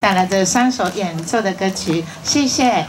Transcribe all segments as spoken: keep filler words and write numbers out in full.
带来这三首演奏的歌曲，谢谢。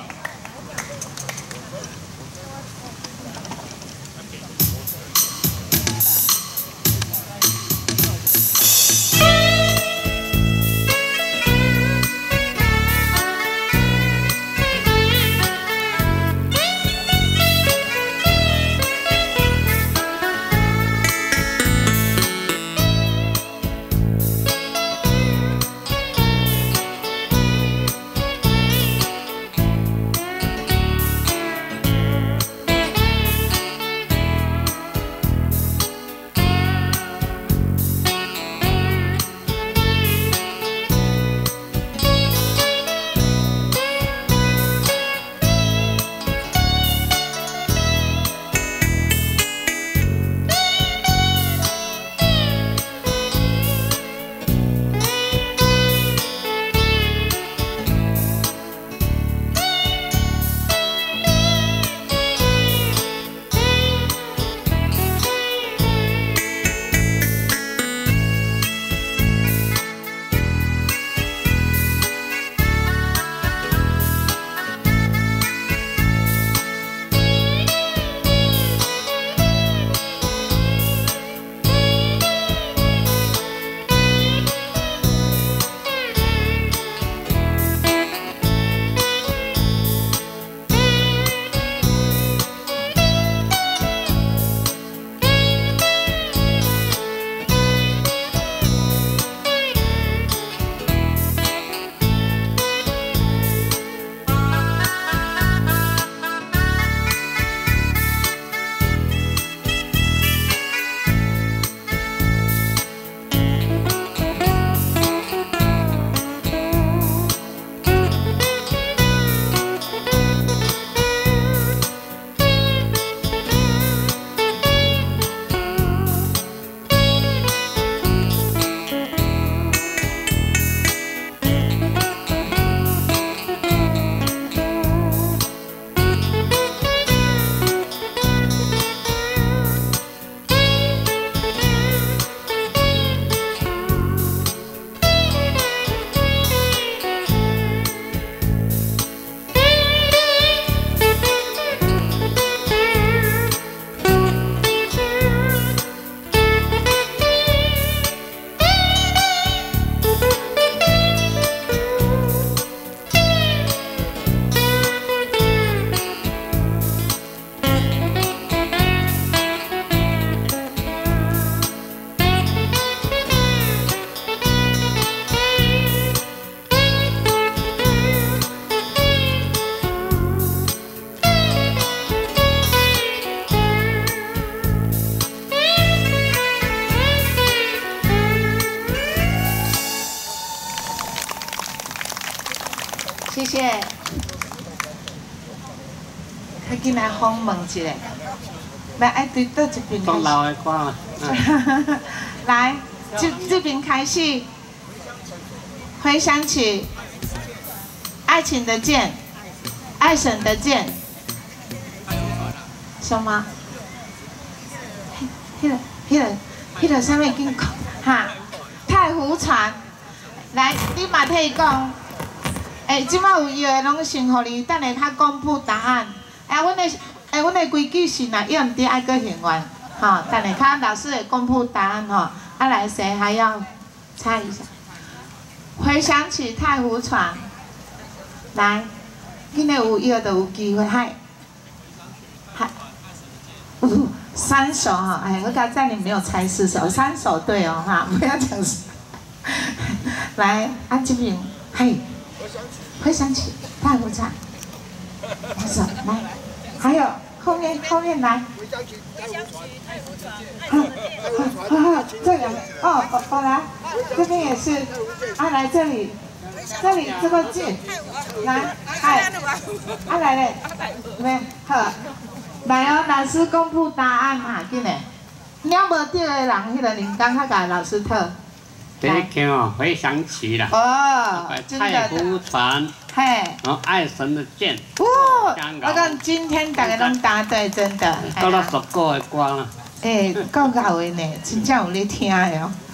谢谢。快进来访问一下，来爱对倒这边开始。 老的歌。 来，这这边开始。回想起爱情的剑，爱神的剑，什么？迄个、迄个、迄个啥物经讲？哈，太湖船。来，你嘛替伊讲。 诶，即摆有要的拢先互你，等下他公布答案。哎，阮的哎，阮的规矩是若要毋对爱搁现愿，吼，等下他老师会公布答案吼。啊，来谁还要猜一下？回想起太湖船，来，今日有要就有机会，嗨，嗨，呜，三首哈，哎，我刚才你没有猜四首，三首对哦哈，不要讲。来，啊这边，嘿。 回想起太湖船，两首来，还有后面后面来。回想起太湖船，好，好，好，这两个哦，宝宝来，这边也是，啊来这里，这里这个字，来，哎，啊来嘞，来，好，来哦，老师公布答案嘛，紧嘞，了无对的人，迄个铃铛较甲老师套。 这一天哦，回想起了哦， 太湖船， 嘿， 然后爱神的剑， 哦，我讲今天大家拢答对，真的， 到了十个的歌了， 诶，够够的呢，真正有咧听的哦。